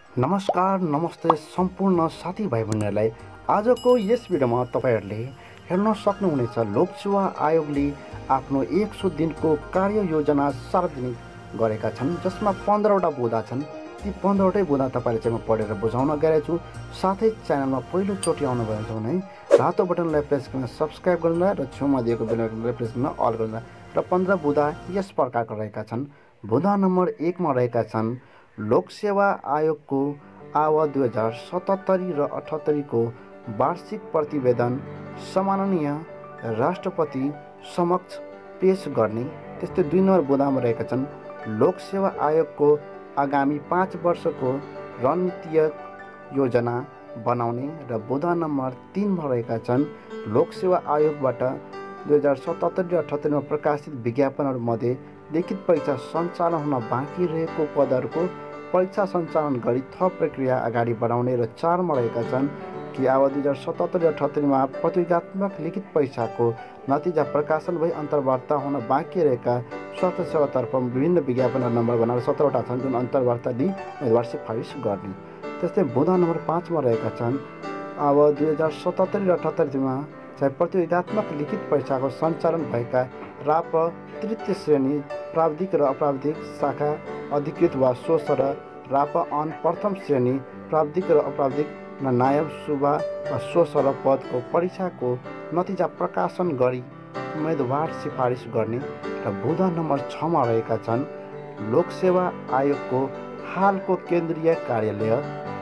नमस्कार नमस्ते सम्पूर्ण साथीभाइ बहिनीहरूलाई। आजको यस भिडियोमा तपाईहरूले हेर्न सक्नुहुनेछ लोकसेवा आयोगले आफ्नो 100 दिनको कार्ययोजना सार्वजनिक गरेका छन्, जसमा 15वटा बुँदा छन्। ती 15वटै बुँदा तपाईँले चाहिँ म पढेर बुझाउन गएको छु। साथै च्यानलमा पहिलोचोटि आउनुभएको छ भने रातो बटनलाई प्रेस गर्न सब्स्क्राइब गर्नुहोला र छेउमा दिएको बेल आइकनलाई प्रेस गर्न अल गर्नुहोला। र 15 बुँदा यस प्रकारका रहेका छन्। बुँदा नम्बर 1 मा रहेका छन् लोकसेवा आयोगको आवाज 2077 र 78 को वार्षिक प्रतिवेदन सम्माननीय राष्ट्रपति समक्ष पेश गर्ने। त्यस्तै 2 नम्बर बुँदामा रहेका छन् लोकसेवा आयोगको आगामी 5 वर्षको रणनीतिक योजना बनाउने। र बुँदा नम्बर 3 मा रहेका छन् लोकसेवा आयोगबाट 2077 र 78 मा प्रकाशित विज्ञापनहरूमध्ये लिखित परीक्षा सञ्चालन हुन बाँकी रहेको पदहरूको परीक्षा सञ्चालन गरी थप प्रक्रिया अगाडि बढाउने। र 4 मा रहेका छन् कि आवाज 2077 र 78 मा प्रतियोगितात्मक लिखित परीक्षाको नतिजा प्रकाशन भई अन्तर्वार्ता हुन बाँकी रहेका स्वास्थ्य सेवातर्फ विभिन्न विज्ञापनहरू नम्बर बनाएर 17वटा छन्, जुन अन्तर्वार्ता दिई उम्मेदवार सिफारिस गर्ने। त्यस्तै बुँदा नम्बर 5 मा रहेका छन् आवाज 2077 र 78 मा चाहिँ प्रतियोगितात्मक लिखित परीक्षाको सञ्चालन भएका राप तृतीय श्रेणी प्राविधिक र अप्राविधिक शाखा अधिकृत वा सोस र राप अन प्रथम श्रेणी प्राविधिक र अप्राविधिक नायब सुबा वा सोस र पदको परीक्षाको नतिजा प्रकाशन गरी उम्मेदवार सिफारिस गर्ने। र बुँदा नम्बर 6 मा रहेका छन् लोकसेवा आयोगको हालको केन्द्रीय कार्यालय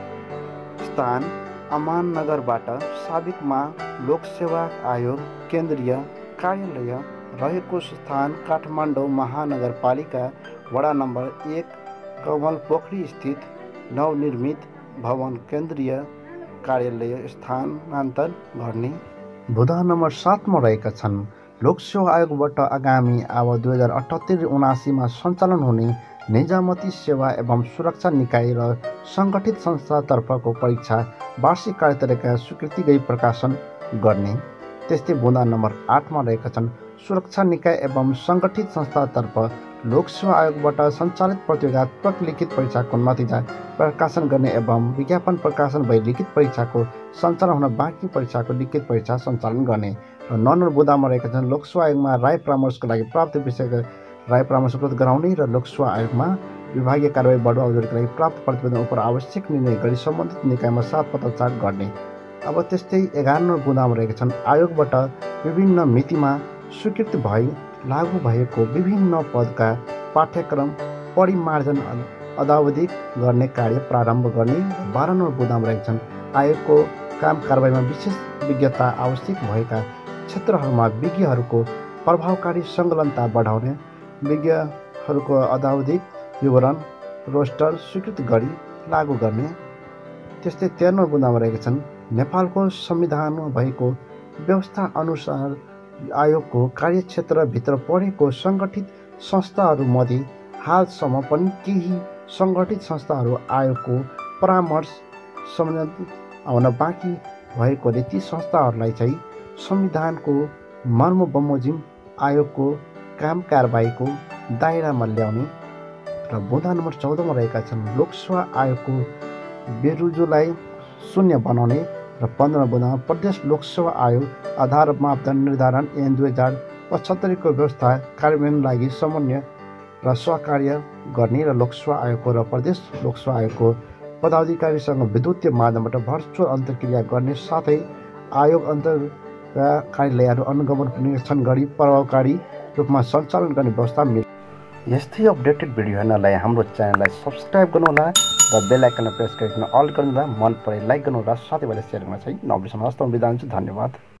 स्थान अमाननगरबाट साबिकमा लोकसेवा आयोग केन्द्रीय कार्यालय रहेको स्थान काठमाडौँ महानगरपालिका वडा नम्बर 1 कमल पोखरी स्थित नवनिर्मित भवन केन्द्रीय कार्यालय स्थानान्तर गर्ने। बुँदा नम्बर 7 मा रहेका छन् लोकसेवा आयोगबाट आगामी आवाज 2078-79 मा सञ्चालन हुने निजामती सेवा एवं सुरक्षा निकाय र सङ्गठित संस्थातर्फको परीक्षा वार्षिक कार्यतरिका स्वीकृति गरी प्रकाशन गर्ने। त्यस्तै बुँदा नम्बर 8 मा रहेका छन् सुरक्षा निकाय एवं सङ्गठित संस्थातर्फ लोकसेवा आयोगबाट सञ्चालित प्रतियोगितात्मक लिखित परीक्षाको नतिजा प्रकाशन गर्ने एवं विज्ञापन प्रकाशन भई लिखित परीक्षाको सञ्चालन हुन बाँकी परीक्षाको लिखित परीक्षा सञ्चालन गर्ने। र 9 नम्बर बुँदामा रहेका छन् लोकसेवा आयोगमा राय परामर्शको लागि प्राप्त विषयको राय परामर्श उपलब्ध गराउने र लोकसेवा आयोगमा विभागीय कारबाही बढावा अवधिका लागि प्राप्त प्रतिवेदन उप आवश्यक निर्णय गरी सम्बन्धित निकायमा 7 पत्राचार गर्ने। अब त्यस्तै 11 नम्बर बुँदामा रहेका छन् आयोगबाट विभिन्न मितिमा स्वीकृत भई लागू भएको विभिन्न पदका पाठ्यक्रम परिमार्जन अद्यावधिक गर्ने कार्य प्रारम्भ गर्ने। 12 नम्बर बुँदामा रहेका छन् आयोगको काम कारबाहीमा विशेष विज्ञता आवश्यक भएका क्षेत्रहरूमा विज्ञहरूको प्रभावकारी सङ्लग्नता बढाउने, विज्ञहरूको अद्यावधिक विवरण रोस्टर स्वीकृत गरी लागू गर्ने। त्यस्तै 13 नम्बर बुँदामा रहेका छन् नेपालको संविधानमा भएको व्यवस्था अनुसार आयोगको कार्यक्षेत्रभित्र परेको सङ्गठित संस्थाहरूमध्ये हालसम्म पनि केही सङ्गठित संस्थाहरू आयोगको परामर्श सम्बन्धित आउन बाँकी भएकोले ती संस्थाहरूलाई चाहिँ संविधानको मर्मबमोजिम आयोगको काम कारबाहीको दायरामा ल्याउने। र बुँदा नम्बर 14 मा रहेका छन् लोकसेवा आयोगको बेरुजुलाई शून्य बनाउने। र 15 बुँदामा प्रदेश लोकसेवा आयोग आधार मापदण्ड निर्धारण ऐन 2075 को व्यवस्था कार्यान्वयन लागि समन्वय र सहकार्य गर्ने। र लोकसेवा आयोगको र प्रदेश लोकसेवा आयोगको पदाधिकारीसँग विद्युतीय माध्यमबाट भर्चुअल अन्तर्क्रिया गर्ने, साथै आयोग अन्तर्गतका कार्यालयहरू अनुगमन निरीक्षण गरी प्रभावकारी रूपमा सञ्चालन गर्ने व्यवस्था मिल्छ। यस्तै अपडेटेड भिडियो हेर्नलाई हाम्रो च्यानललाई सब्स्क्राइब गर्नुहोला र बेल आइकनलाई प्रेस गरिकन अल गर्नुहोला। मन परे लाइक गर्नुहोला, साथीभाइलाई सेयर गर्न चाहिँ नबिर्सनुहोला। हस्त बिदा हुन्छु, धन्यवाद।